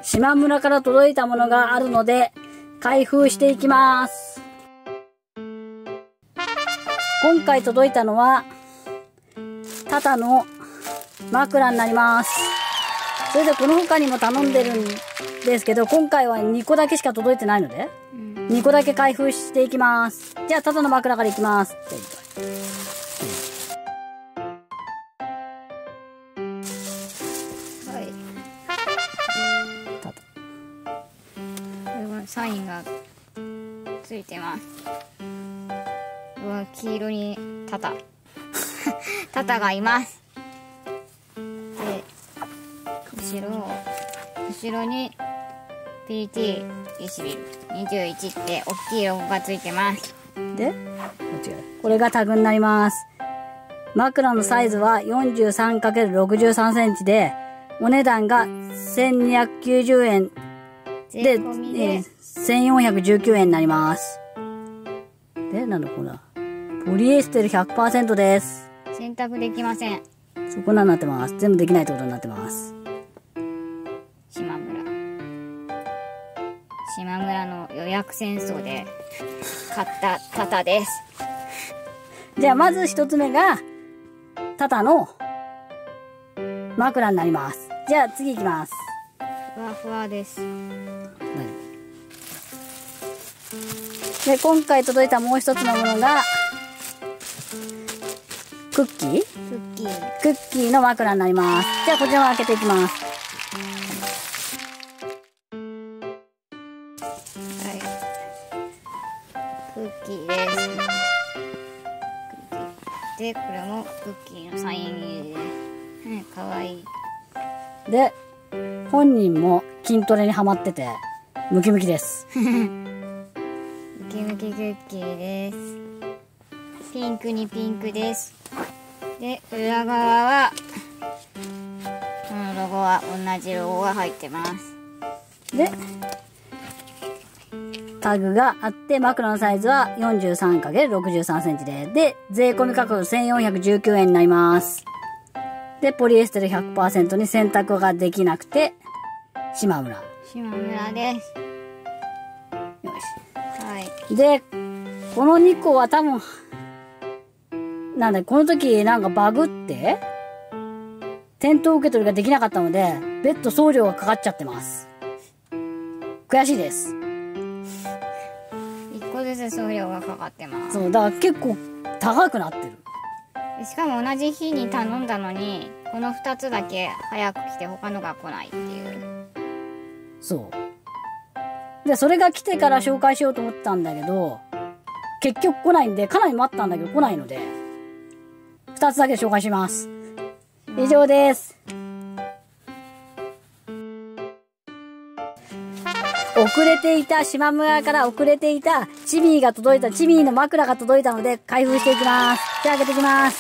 島村から届いたものがあるので、開封していきます。今回届いたのは、タタの枕になります。それでこの他にも頼んでるんですけど、今回は2個だけしか届いてないので、2個だけ開封していきます。じゃあ、タタの枕からいきます。 はい。タタ。これはサインがついてます。うわ、黄色にタタ。タタがいます。で、後ろに PT 石ビル21って大きいロゴがついてます。 で、これがタグになります。枕のサイズは 43×63 センチで、お値段が1290円で、1419円になります。で、なんだこれ。ポリエステル 100% です。 洗濯できません。 そこなんなってます。全部できないってことになってます。 島村の予約戦争で買ったタタです。 じゃあまず一つ目が、タタの枕になります。じゃあ次行きます。 ふわふわです。 で、今回届いたもう一つのものが、クッキーの枕になります。じゃあこちらも開けていきます。 はい。クッキーです。で、これもクッキーのサイン入りです。かわいい。 で、本人も筋トレにハマってて、ムキムキです。 ムキムキクッキーです。ピンクにピンクです。で、裏側は、このロゴは同じロゴが入ってます。 で、タグがあって、枕のサイズは 43×63 センチで、税込み価格1419円になります。で、ポリエステル 100% に洗濯ができなくて、島村です。よし。はい。 で、この2個は多分、なんだ、この時なんかバグって、店頭受け取りができなかったので、別途送料がかかっちゃってます。悔しいです。 1個ずつ送料がかかってます。 そう、だから結構高くなってる。 しかも同じ日に頼んだのに、この2つだけ早く来て他のが来ないっていう。 そう。で、それが来てから紹介しようと思ったんだけど、結局来ないんで、かなり待ったんだけど来ないので、2つだけ紹介します。以上です。遅れていた、島村から遅れていたチミーの枕が届いたので開封していきます。じゃあ開けていきます。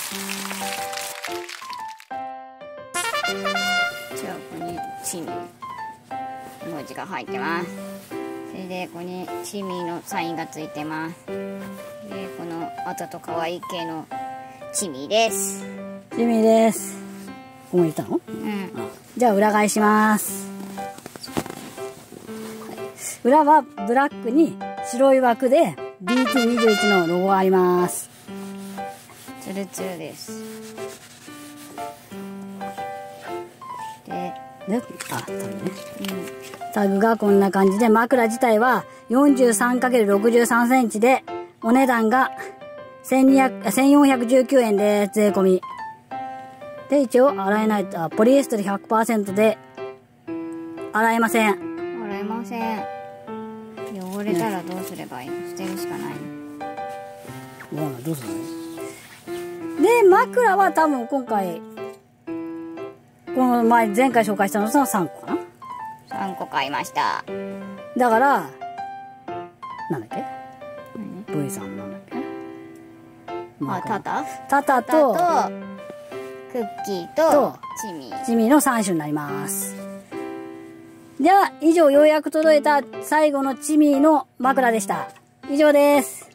じゃあここにチミー文字が入ってます。それでここにチミーのサインがついてます。で、このあざと可愛い系のチミーです。 チミーです。ここも入れたの？じゃあ裏返します。裏はブラックに白い枠で BT21 のロゴがあります。 ツルツルです。 タグがこんな感じで、枕自体は 43×63 センチで、お値段が1419円です。税込み。で、一応洗えないと、ポリエステル 100% で、洗えません。 洗えません。汚れたらどうすればいいの？捨てるしかないの。 どうするの？で、枕は多分今回、この前回紹介したのは3個かな？ 3個買いました。 だから、なんだっけ？V さんなんだっけ？タタと、 クッキーとチミーの3種になります。じゃあ、以上ようやく届いた最後のチミーの枕でした。以上です。